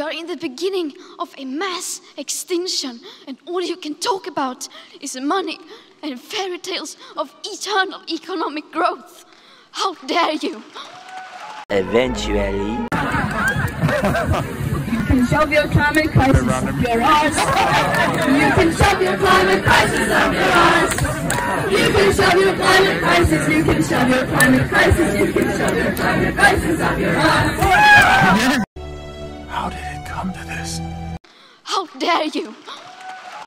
are in the beginning of a mass extinction, and all you can talk about is money and fairy tales of eternal economic growth. How dare you? Eventually. You can shove your climate crisis up your arse. You can shove your climate crisis up your arse. You can shove your climate crisis. You can shove your climate crisis. You can shove your climate crisis up your arse. How did it come to this? How dare you?